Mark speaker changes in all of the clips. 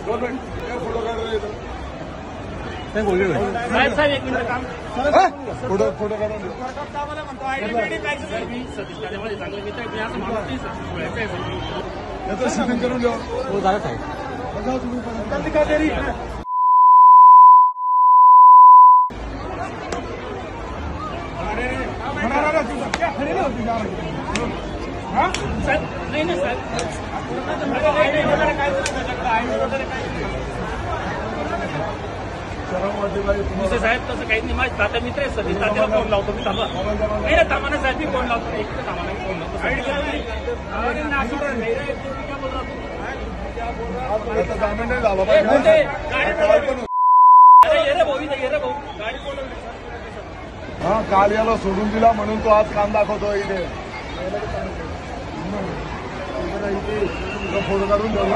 Speaker 1: Photo काढून shooting करून द्या.
Speaker 2: साहेब तसं काही नाही. माझे तात्या मित्र आहेत. सध्या तात्याला फोन लावतो मी. थांबा नाही ना, थांबा ना साहेब, मी फोन लावतो. एक थांबा फोन लावतो.
Speaker 1: जामीन नाही झाला हा. काल याला सोडून दिला म्हणून तो आज काम दाखवतो इथे. फोटो काढून द्या.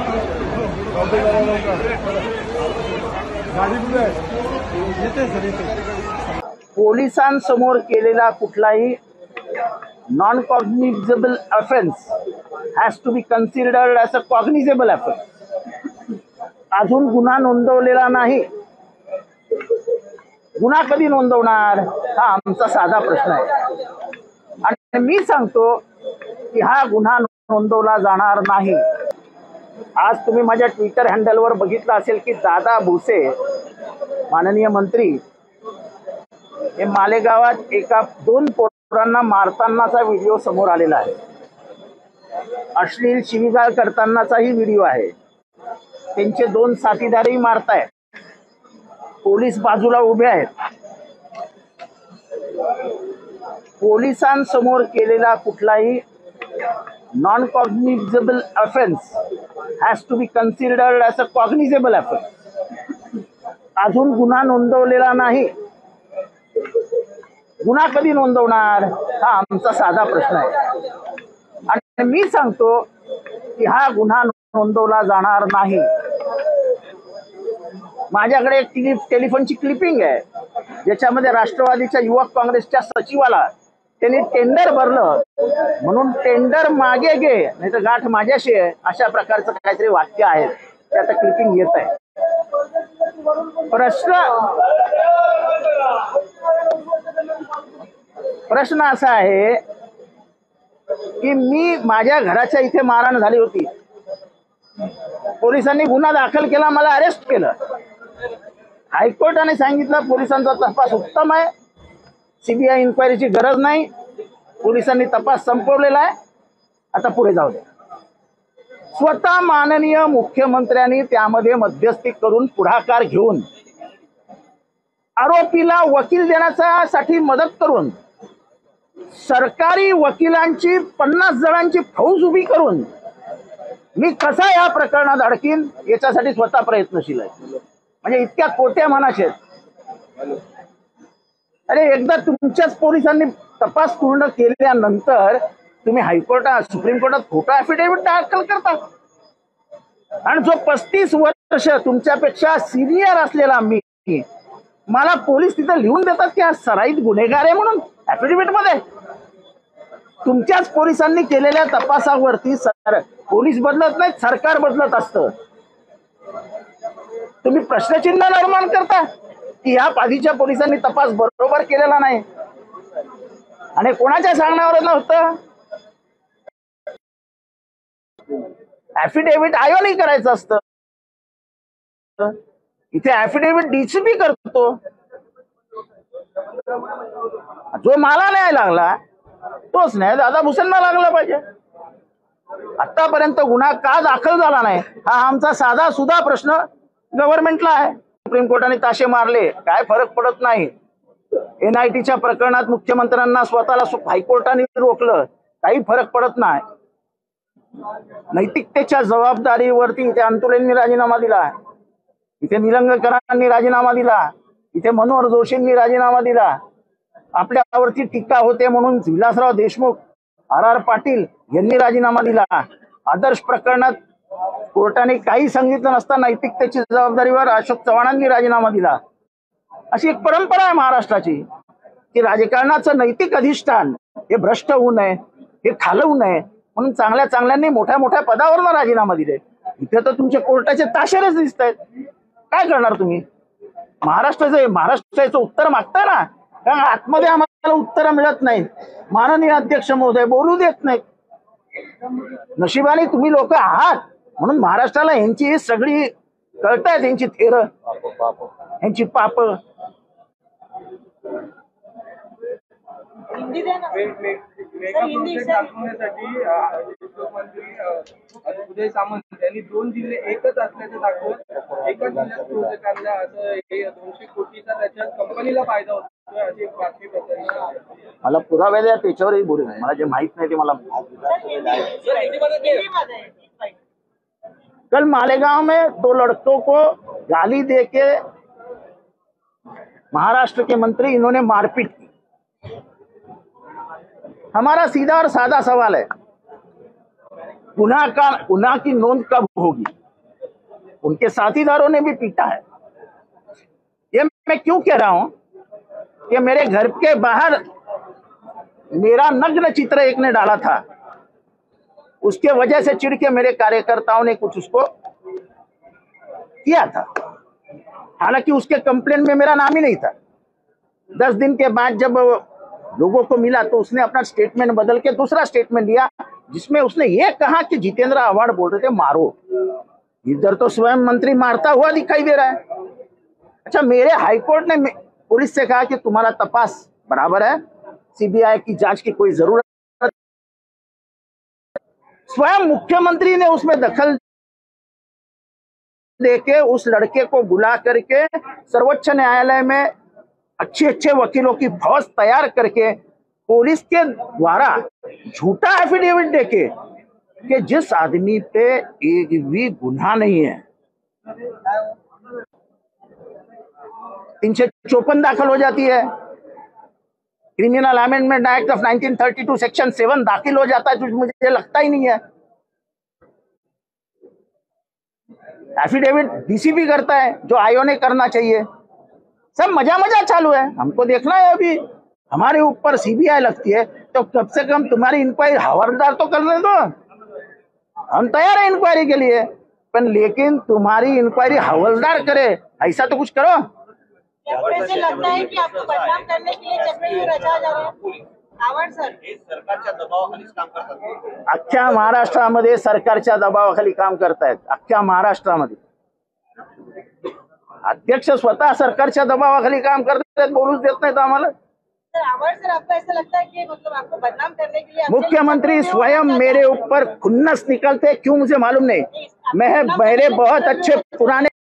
Speaker 1: गाडी कुठे येते सर? येते.
Speaker 3: पोलिसांसमोर केलेला कुठलाही non cognizable offence has to be considered as a cognizable offence. अजून गुन्हा नोंदवलेला नाही. गुन्हा कधी नोंदवणार हा आमचा साधा प्रश्न आहे. आणि मी सांगतो की हा गुन्हा नोंदवला जाणार नाही. आज तुम्ही माझ्या ट्विटर हँडलवर बघितलं असेल की दादा भुसे माननीय मंत्री हे मालेगावात एका 2 पोरांना मारतानाचा व्हिडिओ समोर आलेला आहे. अश्लील शिवीगाळ करतानाचाही व्हिडिओ आहे. त्यांचे 2 साथीदारही मारतायत. पोलीस बाजूला उभे आहेत. पोलिसांसमोर केलेला कुठलाही non cognizable offence has to be considered as a cognizable offence. अजून गुन्हा नोंदवलेला नाही. गुन्हा कधी नोंदवणार हा आमचा साधा प्रश्न आहे. आणि मी सांगतो की हा गुन्हा नोंदवला जाणार नाही. माझ्याकडे एक टेलिफोनची क्लिपिंग आहे ज्याच्यामध्ये राष्ट्रवादीच्या युवक काँग्रेसच्या सचिवाला त्यांनी टेंडर भरलं म्हणून टेंडर मागे घे नाही तर गाठ माझ्याशी आहे अशा प्रकारचं काहीतरी वाक्य आहे. ते आता क्लिपिंग येत आहे. प्रश्न असा आहे की मी माझ्या घराच्या इथे मारहाण झाली होती. पोलिसांनी गुन्हा दाखल केला. मला अरेस्ट केलं. हायकोर्टाने सांगितलं पोलिसांचा तपास उत्तम आहे. सीबीआय इन्क्वायरीची गरज नाही. पोलिसांनी तपास संपवलेला आहे. आता पुढे जाऊ द्या. स्वतः माननीय मुख्यमंत्र्यांनी त्यामध्ये मध्यस्थी करून पुढाकार घेऊन आरोपीला वकील देण्यासाठी मदत करून सरकारी वकिलांची 50 जणांची फौज उभी करून मी कसा या प्रकरणात अडकीन याच्यासाठी स्वतः प्रयत्नशील आहे. म्हणजे इतक्या कोट्या मनाचे आहेत. अरे एकदा तुमच्याच पोलिसांनी तपास पूर्ण केल्यानंतर तुम्ही हायकोर्टात सुप्रीम कोर्टात खोटा ॲफिडेव्हिट दाखल करता. आणि जो 35 वर्ष तुमच्यापेक्षा सिनियर असलेला मी मला पोलीस तिथं लिहून देतात की हा सराईत गुन्हेगार आहे म्हणून ॲफिडेव्हिट मध्ये. तुमच्याच पोलिसांनी केलेल्या तपासावरती पोलीस बदलत नाहीत, सरकार बदलत असतं. तुम्ही प्रश्नचिन्ह निर्माण करता की या आधीच्या पोलिसांनी तपास बरोबर केलेला नाही. आणि कोणाच्या सांगण्यावर नव्हतं. ॲफिडेव्हिट आयोनी करायचं असतं. इथे ॲफिडेव्हिट डीसीपी करतो. जो मला न्याय लागला तोच न्याय दादा भुसेंना लागला पाहिजे. आतापर्यंत गुन्हा का दाखल झाला नाही हा आमचा साधा सुद्धा प्रश्न गव्हर्नमेंटला आहे. सुप्रीम कोर्टाने ताशे मारले काय फरक पडत नाही. NITच्या प्रकरणात मुख्यमंत्र्यांना स्वतःला हायकोर्टाने रोखलं काही फरक पडत नाही. नैतिकतेच्या जबाबदारीवरती इथे अंतुलेंनी राजीनामा दिला. इथे निलंगेकरांनी राजीनामा दिला. इथे मनोहर जोशींनी राजीनामा दिला. आपल्यावरती टीका होते म्हणून विलासराव देशमुख RR पाटील यांनी राजीनामा दिला. आदर्श प्रकरणात कोर्टाने काही सांगितलं नसता नैतिकतेची जबाबदारीवर अशोक चव्हाणांनी राजीनामा दिला. अशी एक परंपरा आहे महाराष्ट्राची की राजकारणाचं नैतिक अधिष्ठान हे भ्रष्ट होऊ नये, हे खालवू नये म्हणून चांगल्या चांगल्यांनी मोठ्या मोठ्या पदावरनं राजीनामा दिले. इथे तर तुमचे कोर्टाचे ताशेरेच दिसत आहेत. काय करणार तुम्ही? महाराष्ट्राचं उत्तर मागताय ना, कारण आतमध्ये आम्हाला उत्तर मिळत नाही. माननीय अध्यक्ष महोदय बोलू देत नाही. नशिबाने तुम्ही लोक आहात म्हणून महाराष्ट्राला यांची सगळी कळतायत, यांची थेर, यांची पाप.
Speaker 4: मेगा प्रोजेक्ट दाखवण्यासाठी उद्योगमंत्री उदय सामंत यांनी 2 जिल्हे एकच असल्याचं दाखवत एकाच जिल्ह्यात प्रोजेक्ट आणला, असं हे 200 कोटीचा त्याच्यात कंपनीला फायदा होतोय अशी एक बातमी पसरली.
Speaker 3: मला पुरावे द्या, त्याच्यावरही बोलेल. मला जे माहित नाही ते मला. कल मालेगांव में 2 लड़कों को गाली देके महाराष्ट्र के मंत्री इन्होंने मारपीट की. हमारा सीधा और सादा सवाल है, गुनाह की नोंद कब होगी? उनके साथीदारों ने भी पीटा है. ये मैं क्यों कह रहा हूं कि मेरे घर के बाहर मेरा नग्न चित्र एक ने डाला था, उसके वजह से चिढ़ के मेरे कार्यकर्ताओं ने कुछ उसको किया था. हालांकि उसके कंप्लेंट में मेरा नाम ही नहीं था. 10 दिन के बाद जब लोगों को मिला तो उसने अपना स्टेटमेंट बदल के दूसरा स्टेटमेंट दिया, जिसमें उसने ये कहा कि जितेंद्र आव्हाड बोल रहे थे मारो. इधर तो स्वयं मंत्री मारता हुआ दिखाई दे रहा है. अच्छा, मेरे हाईकोर्ट ने पुलिस से कहा कि तुम्हारा तपास बराबर है, सीबीआई की जांच की कोई जरूरत. स्वयं मुख्यमंत्री ने उसमें दखल देके उस लड़के को बुला करके सर्वोच्च न्यायालय में अच्छे वकीलों की फौज तैयार करके पुलिस के द्वारा झूठा एफिडेविट देके कि जिस आदमी पे एक भी गुनाह नहीं है, 354 दाखिल हो जाती है. Criminal amendment act of 1932 section 7 दाखिल हो जाता है, जो मुझे लगता ही नहीं है. एफिडेविट डीसीपी करता है, जो आईओ ने करना चाहिए. सब मजा चालू है. हमको देखना है, अभी हमारे ऊपर सीबीआई लगती है तो कम से कम तुम्हारी इंक्वायरी हवलदार तो करने दो. हम तैयार है इंक्वायरी के लिए, पर लेकिन तुम्हारी इंक्वायरी हवलदार करे, ऐसा तो कुछ करो.
Speaker 5: ऐसे लगता है कि आपको बदनाम करने के लिए चक्रव्यूह रचा जा रहा है. आव्हाड सर,
Speaker 2: सरकारच्या दबावाखालीच काम करतात.
Speaker 3: अख्ख्या महाराष्ट्रामध्ये सरकारच्या दबावाखाली काम करतायत. अख्ख्या महाराष्ट्रामध्ये अध्यक्ष स्वतः सरकारच्या दबावाखाली काम करतायत, बोलूच देत नाहीत आम्हाला.
Speaker 5: सर आव्हाड सर, आपको ऐसा लगता है कि मतलब आपको बदनाम करने के लिए
Speaker 3: मुख्यमंत्री स्वयं मेरे ऊपर खुन्नस निकलते, क्यों मुझे मालूम नहीं. मैं मेरे बहुत अच्छे पुराने